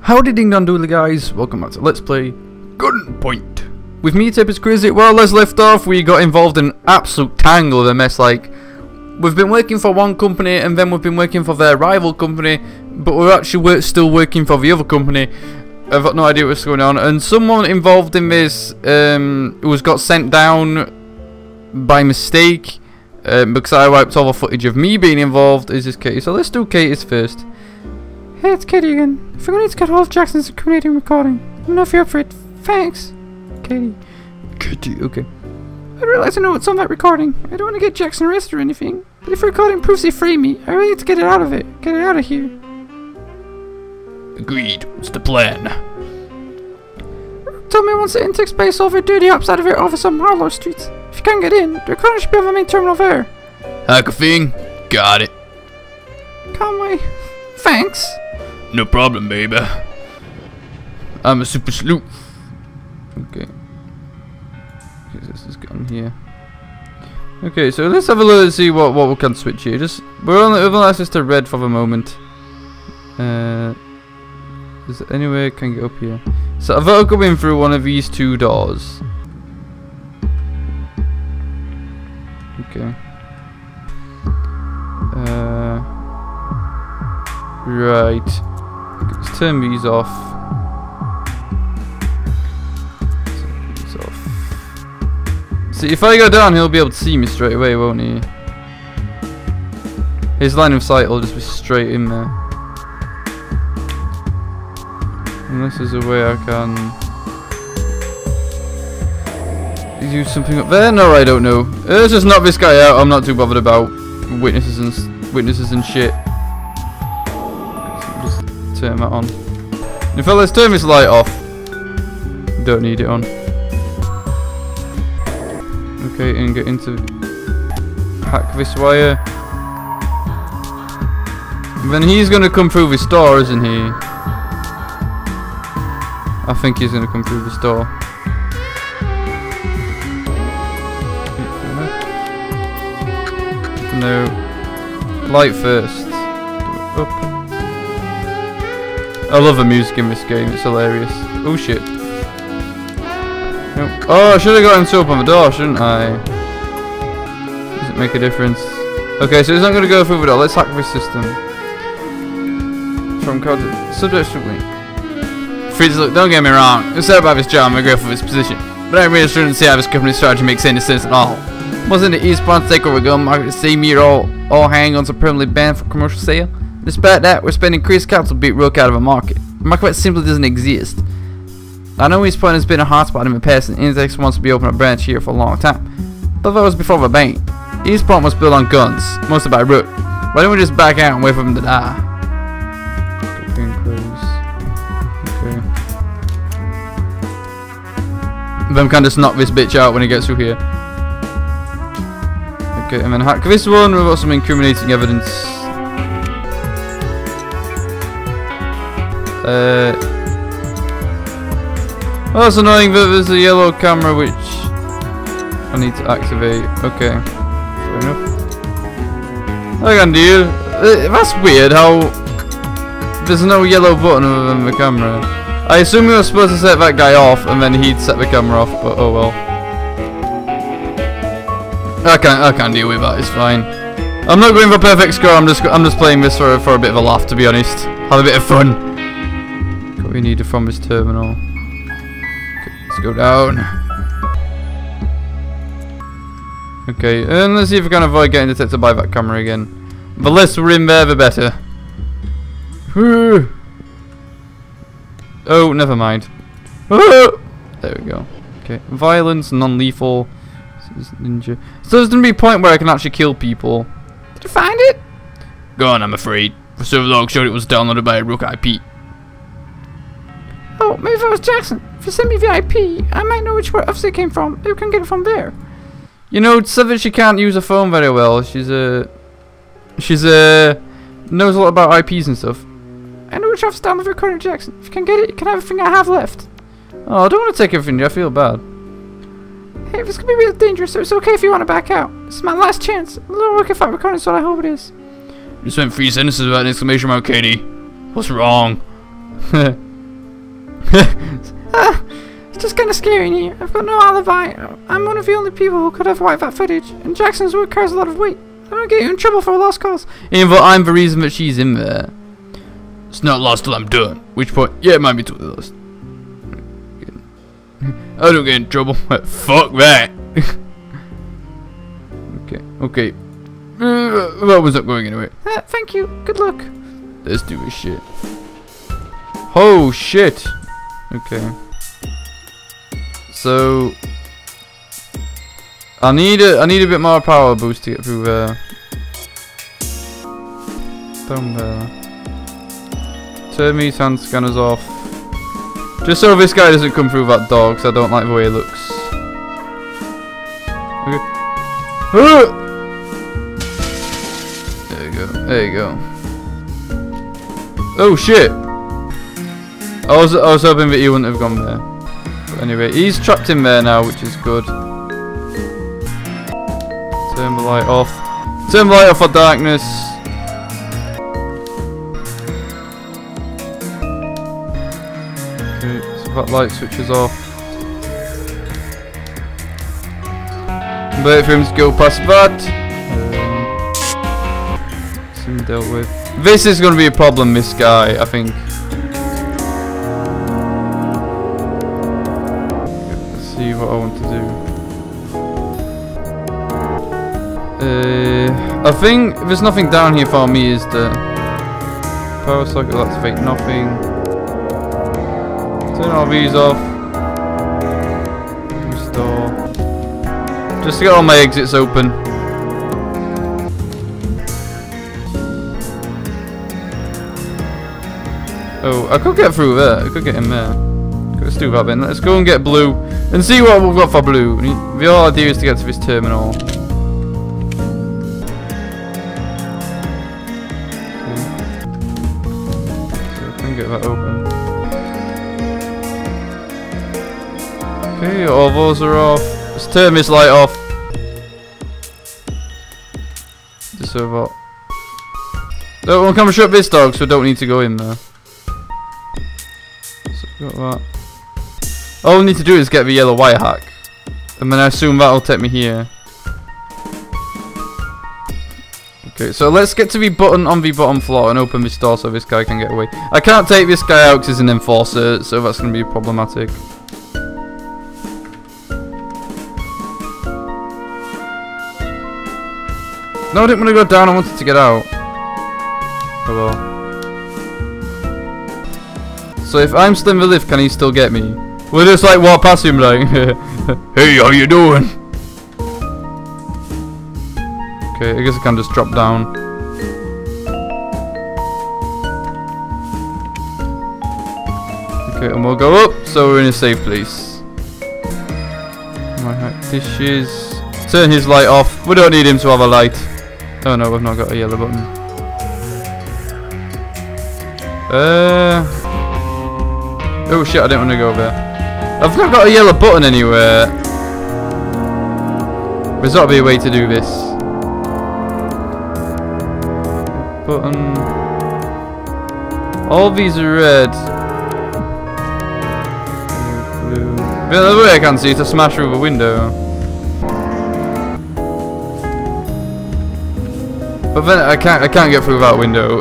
Howdy ding dong doodly guys, welcome back to Let's Play Gunpoint. With me, TapersCrazy. Well, let's left off, we got involved in an absolute tangle of a mess. Like, we've been working for one company and then we've been working for their rival company, but we're actually still working for the other company. I've got no idea what's going on, and someone involved in this got sent down by mistake because I wiped all the footage of me being involved. Is this Katie? So let's do Katie's first. Hey, it's Katie again. I think we need to get hold of Jackson's incriminating recording. Let me know if you're up for it. Thanks. Katie. Katie, okay. I'd really like to know what's on that recording. I don't want to get Jackson arrested or anything, but if the recording proves they frame me, I really need to get it out of it. Get it out of here. Agreed. What's the plan? Tell me once the intake space over dirty outside of your office on Harlow Street. If you can't get in, the recording should be on the main terminal there. Hack a thing? Got it. Conway. Thanks. No problem, baby. I'm a super sleuth. Okay. This is gone here. Okay, so let's have a look and see what we can switch here. We're only access to red for the moment. Is there any way I can get up here? So I've got to go in through one of these two doors. Okay. Right. Let's turn these off. Turn these off. See, if I go down, he'll be able to see me straight away, won't he? His line of sight will just be straight in there. Unless there's a way I can use something up there. No, I don't know. Let's just knock this guy out. I'm not too bothered about witnesses and shit. Just turn that on. In fact, let's turn this light off. Don't need it on. Okay, and get into hack this wire. And then he's gonna come through this door, isn't he? I think he's gonna come through this door. No. Light first. Up. I love the music in this game, it's hilarious. Oh shit. Nope. Oh, I should have gotten to open the door, shouldn't I? Does it make a difference? Okay, so he's not gonna go through the door. Let's hack this system. From code subject link. Fritz, look, don't get me wrong. I'm sad about this job, I'm grateful for this position. But I really shouldn't see how this company's strategy makes any sense at all. Wasn't the Eastbound takeover gun market the same year all handguns are permanently banned for commercial sale? Despite that, we're spending increased capital to beat Rook out of a market. A market that simply doesn't exist. I know Eastpoint has been a hotspot in the past and Intex wants to be opening a branch here for a long time. But that was before the ban. Eastpoint was built on guns, mostly by Rook. Why don't we just back out and wait for them to die? Okay. Then we can just knock this bitch out when he gets through here. Okay, and then hack this one. We've got some incriminating evidence. Oh, that's annoying that there's a yellow camera which I need to activate. Okay, fair enough. I can do. That's weird how there's no yellow button other than the camera. I assume we were supposed to set that guy off and then he'd set the camera off, but oh well. I can't deal with that. It's fine. I'm not going for a perfect score. I'm just playing this for a bit of a laugh, to be honest. Have a bit of fun. Got what we needed from this terminal. Okay, let's go down. Okay, and let's see if we can avoid getting detected by that camera again. The less we're in there, the better. Oh, never mind. There we go. Okay, violence, non-lethal. Ninja. So there's gonna be a point where I can actually kill people. Did you find it? Gone, I'm afraid. The server log showed it was downloaded by a Rook IP. Oh, maybe that was Jackson. If you send me the IP, I might know which office it came from. Maybe we can get it from there. You know, it's said that she can't use a phone very well. She's knows a lot about IPs and stuff. I know which office down the recording, Jackson. If you can get it, you can have everything I have left. Oh, I don't want to take everything. I feel bad. Hey, this could be really dangerous, so it's okay if you want to back out. This is my last chance. A little work if I recording, so I hope it is. You spent 3 sentences without an exclamation mark, Katie. What's wrong? It's just kind of scary in here. I've got no alibi. I'm one of the only people who could have wiped that footage, and Jackson's work carries a lot of weight. I don't get you in trouble for a lost cause. Even though I'm the reason that she's in there. It's not lost till I'm done. Which point, yeah, it might be totally lost. I don't get in trouble. Fuck that. Okay. That was not going anyway. Thank you. Good luck. Let's do this shit. Oh shit. Okay. So I need a bit more power boost to get through there. Down there. Turn these hand scanners off. Just so this guy doesn't come through that door, because I don't like the way he looks. Okay. There you go. Oh shit! I was hoping that he wouldn't have gone there. But anyway, he's trapped in there now, which is good. Turn the light off. Turn the light off for darkness. Okay, so that light switches off. Wait for him to go past that. Dealt with. This is going to be a problem, this guy, I think. Let's see what I want to do. I think there's nothing down here for me, is there? Power socket, that's fake, nothing. Turn all these off. Restore. Just to get all my exits open. Oh, I could get through there. I could get in there. Let's do that then. Let's go and get blue and see what we've got for blue. The whole idea is to get to this terminal. Okay. So I can get that open. Okay, all those are off. Let's turn this light off. Just so what? Don't come and shut this dog, so I don't need to go in there. Got that. All we need to do is get the yellow wire hack, and then I assume that'll take me here. Okay, so let's get to the button on the bottom floor and open this door so this guy can get away. I can't take this guy out because he's an enforcer, so that's going to be problematic. No, I didn't want to go down, I wanted to get out. Oh well. So if I'm still in the lift, can he still get me? We'll just like walk past him like, hey, how you doing? Okay, I guess I can just drop down. Okay, and we'll go up, so we're in a safe place. My dishes. Turn his light off. We don't need him to have a light. Oh no, we've not got a yellow button. Oh shit, I didn't want to go there. I've not got a yellow button anywhere. There's got to be a way to do this. Button. All these are red. Blue. The other way I can see is to smash through the window. But then I can't get through that window.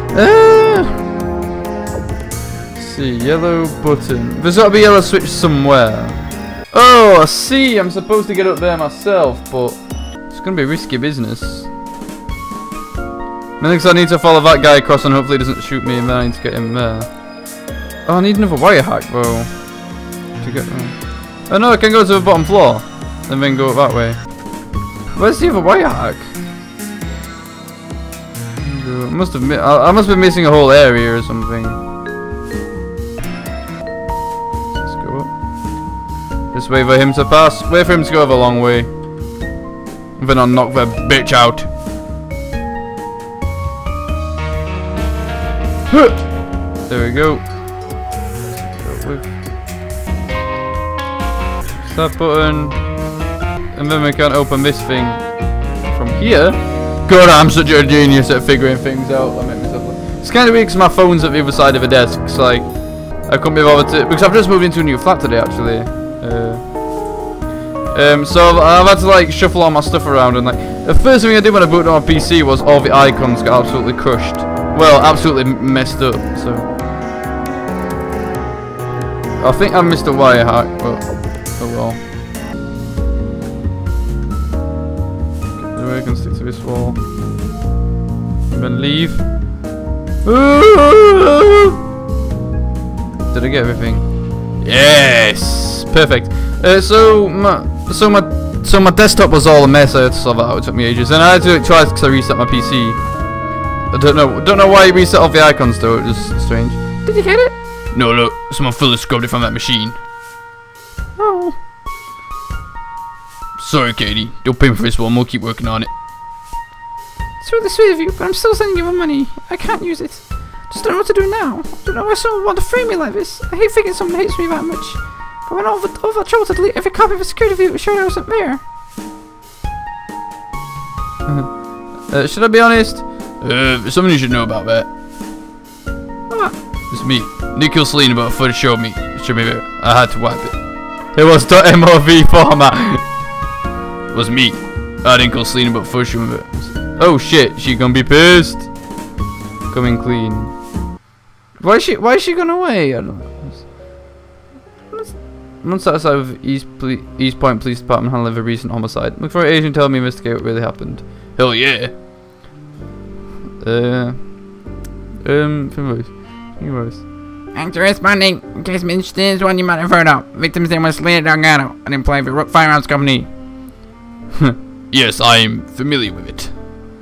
See, yellow button. There's got to be a yellow switch somewhere. Oh, I see. I'm supposed to get up there myself, but it's going to be risky business. Mainly because I need to follow that guy across and hopefully he doesn't shoot me, and then I need to get him there. Oh, I need another wire hack, though. To get there. Oh no, I can go to the bottom floor and then go that way. Where's the other wire hack? I must have I must be missing a whole area or something. Just wait for him to pass. Wait for him to go the long way. And then I'll knock that bitch out. There we go. That button. And then we can open this thing from here. God, I'm such a genius at figuring things out. I make myself look. It's kind of weird because my phone's at the other side of the desk. It's like I couldn't be bothered to, because I've just moved into a new flat today actually. So I've had to like shuffle all my stuff around, and like the first thing I did when I booted on my PC was all the icons got absolutely crushed. Well, absolutely messed up. So I think I missed a wire hack, but oh well. I can stick to this wall. And then leave. Did I get everything? Yes, perfect. So my desktop was all a mess. I had to solve it out. It took me ages, and I had to do it twice because I reset my PC. I don't know why you reset off the icons though. It was strange. Did you get it? No, look, someone fully scrubbed it from that machine. Oh. Sorry, Katie. Don't pay me for this one. We'll keep working on it. It's really sweet of you, but I'm still sending you the money. I can't use it. Just don't know what to do now. Don't know why someone would want to frame me like this. I hate thinking someone hates me that much. But when all the trouble to delete every copy of the security view, it showed I wasn't there. Should I be honest? There's something you should know about that. What? It's me. Nick killed Selena, but a footage showed me. It should be there. I had to wipe it. It was .mov format. It was me. I didn't kill Selena, but footage showed me. Oh shit, she gonna be pissed. Coming clean. Why is she gone away? I don't know. I'm unsatisfied with East Point Police Department handling the recent homicide. Look for an agent to help me investigate what really happened. Hell yeah. Invoice. Thanks for responding. In case I'm interested in this one you might have heard of. Victim's name was Selena Delgado, an employee of the Rook Firearms Company. Yes, I'm familiar with it.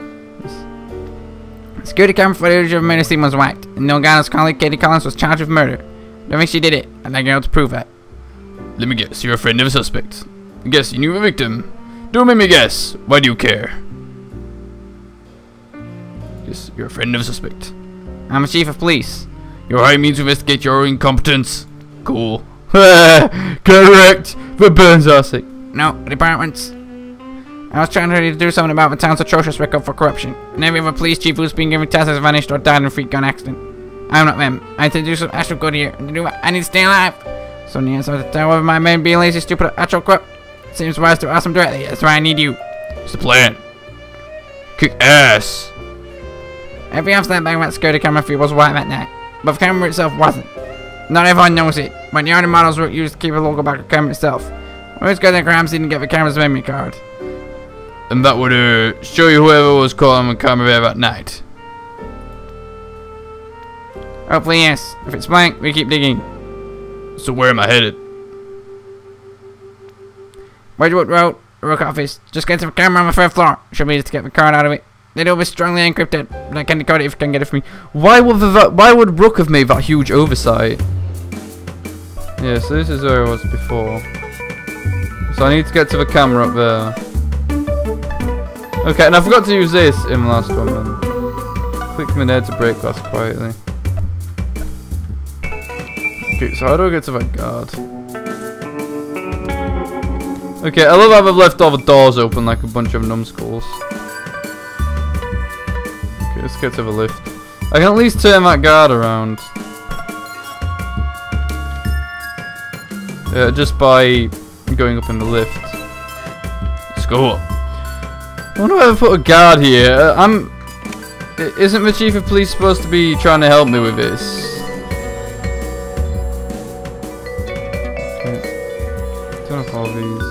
Security camera footage of the murder scene was wiped, and Delgado's colleague Katie Collins was charged with murder. Don't think she did it. I'd like you to prove that. Let me guess, you're a friend of a suspect. I guess you knew the victim. Don't make me guess. Why do you care? Yes, you're a friend of a suspect. I'm a chief of police. You're hiring me to investigate your incompetence. Cool. Correct. For Burns are sick. No, departments. I was trying to do something about the town's atrocious record for corruption, and every other police chief who's been given tasks has vanished or died in a freak gun accident. I'm not them. I had to do some actual good here, and to do that, I need to stay alive. So in the answer to tell whether my men being lazy, stupid, or actual corrupt, it seems wise to ask them directly. That's why I need you. What's the plan? Kick ass. Every half that back of that security camera feed was white that night, but the camera itself wasn't. Not everyone knows it, but the other models were used to keep a logo back of the camera itself. Always got that Grams didn't get the camera's memory card. And that would show you whoever was caught on the camera there that night. Hopefully yes. If it's blank, we keep digging. So where am I headed? Wedgwood Road, Rook office. Just get to the camera on the 3rd floor. Should be easy to get the card out of it. They do be strongly encrypted, but I can decode it if you can get it for me. Why would Rook have made that huge oversight? Yeah, so this is where I was before. So I need to get to the camera up there. Okay, and I forgot to use this in the last one then. Click me there to break glass quietly. Okay, so how do I get to that guard? Okay, I love how they've left all the doors open like a bunch of numbskulls. Okay, let's get to the lift. I can at least turn that guard around. Yeah, just by going up in the lift. Let's go up. I wonder why I put a guard here. Isn't the chief of police supposed to be trying to help me with this? Okay. Turn off all these.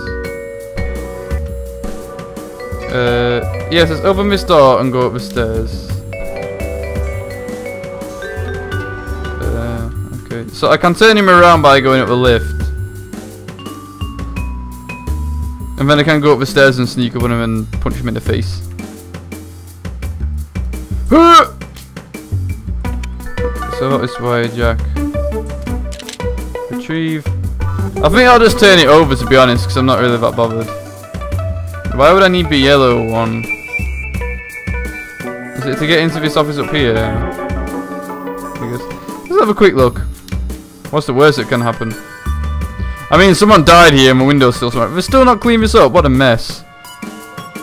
Yes, let's open this door and go up the stairs. Okay, so I can turn him around by going up the lift. And then I can go up the stairs and sneak up on him and punch him in the face. So that is why, Jack. Retrieve. I think I'll just turn it over to be honest, because I'm not really that bothered. Why would I need the yellow one? Is it to get into this office up here? I guess. Let's have a quick look. What's the worst that can happen? I mean, someone died here and my window's still smart. They're still not cleaning this up. What a mess.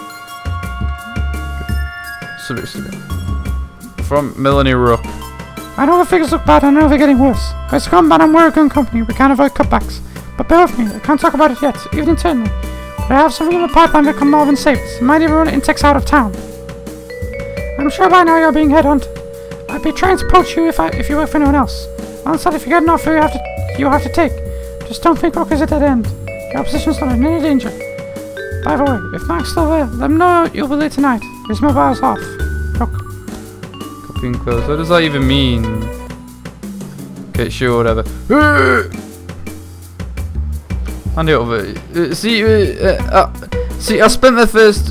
Seriously. From Melanie Rook. I know the figures look bad, and I know they're getting worse. As a combat and we're a gun company, we can't avoid cutbacks. But bear with me, I can't talk about it yet, even internally. But I have something in the pipeline that can more than save us. It might even run Intex out of town. I'm sure by now you're being headhunted. I'd be trying to poach you if you were for anyone else. Honestly, if you get an offer you have to take. Just don't think Rook is a dead end. Your position's not in any danger. By the way, if Mac's still there, let him know you'll be late tonight. His mobile's off. Rook. Copying close. What does that even mean? Okay, sure, whatever. Hand it over. See, I spent the first.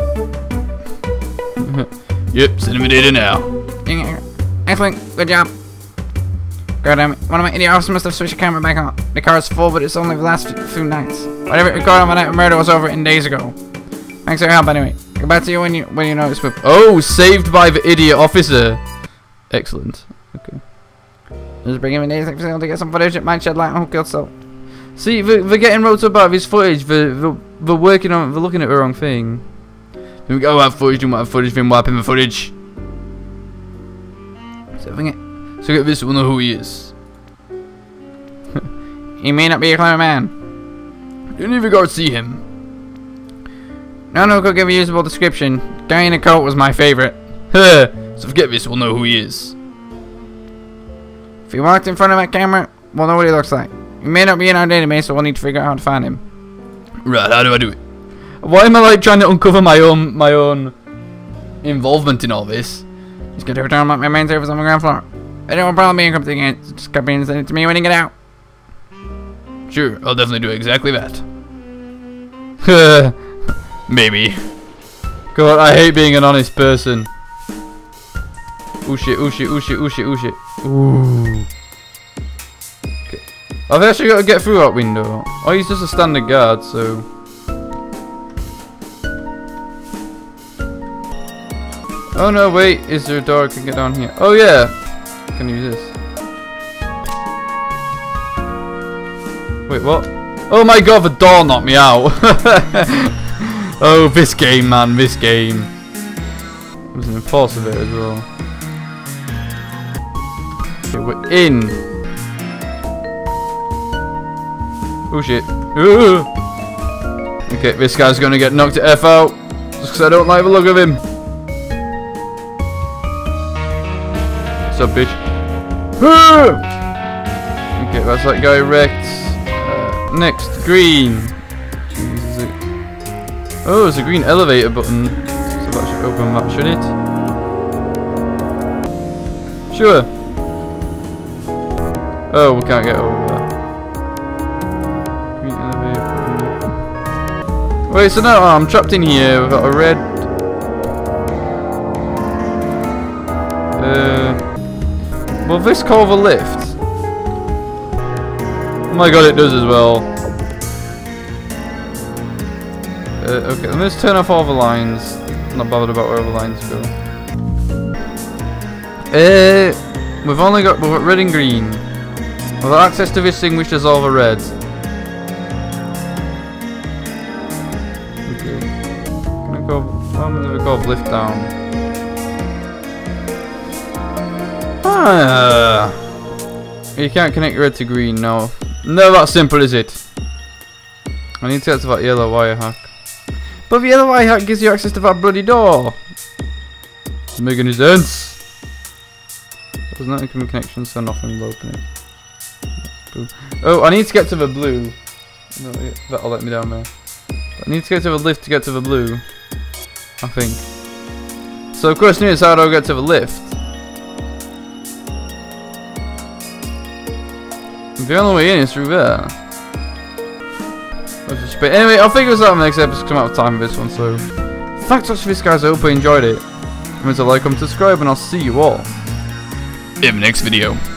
Yep, cinema now. Excellent, good job. God damn it, one of my idiot officers must have switched the camera back on. The car's full, but it's only the last few nights. Whatever it recorded on the night of murder was over in days ago. Thanks for your help anyway. Get back to you when you know it's with. Oh, saved by the idiot officer. Excellent. Okay. Just bring him in days to get some footage. It might shed light on who killed so. See, they're getting wrote up about his footage. They're working on. They're looking at the wrong thing. Then we go have footage, do have footage, then wiping the footage. So get this, we'll know who he is. He may not be a clever man. You need to go see him. No, could give a usable description. Guy in a coat was my favorite. So forget this, we'll know who he is. If he walked in front of that camera, we'll know what he looks like. He may not be in our database, so we'll need to figure out how to find him. Right, how do I do it? Why am I like trying to uncover my own involvement in all this? Just get to return my main servers on the ground floor. I don't have a problem being encrypted again. Just copy and send it to me when you get out. Sure, I'll definitely do exactly that. Maybe. God, I hate being an honest person. Ooh shit, ooh shit, ooh shit, ooh shit, ooh shit. Ooh. Okay. I've actually got to get through that window. Oh, he's just a standard guard, so. Oh no, wait, is there a door I can get down here? Oh yeah, I can use this. Wait, what? Oh my god, the door knocked me out. Oh, this game, man, this game. There's an enforcer there as well. Okay, we're in. Oh shit. Ooh. Okay, this guy's gonna get knocked the F out. Just because I don't like the look of him. What's up, bitch? Okay, that's that guy wrecked. Next, green. Jesus. Oh, there's a green elevator button. So that should open that, should it? Sure. Oh, we can't get over that. Green elevator button. Wait, so now I'm trapped in here. We've got a red. Will this call the lift? Oh my god, it does as well. Okay, let's turn off all the lines. I'm not bothered about where the lines go. We've got red and green. We've got access to this thing which does all the red. Okay. Can I go? I'm gonna go lift down. You can't connect red to green, no. Never that simple, is it? I need to get to that yellow wire hack. But the yellow wire hack gives you access to that bloody door. Doesn't make any sense. There's no incoming connection, so nothing will open it. Boom. Oh, I need to get to the blue. No, that'll let me down there. I need to get to the lift to get to the blue. I think. So the question is, how do I get to the lift? The only way in is through there. Anyway, I'll figure this out in the next episode because I'm out of time for this one, so thanks so much for this, guys. I hope you enjoyed it. Remember to like, comment, subscribe, and I'll see you all in the next video.